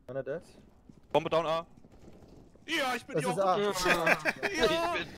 Einer dead. Bombe down A. Ja, ich bin Das die ist auch. A. Ja, ich bin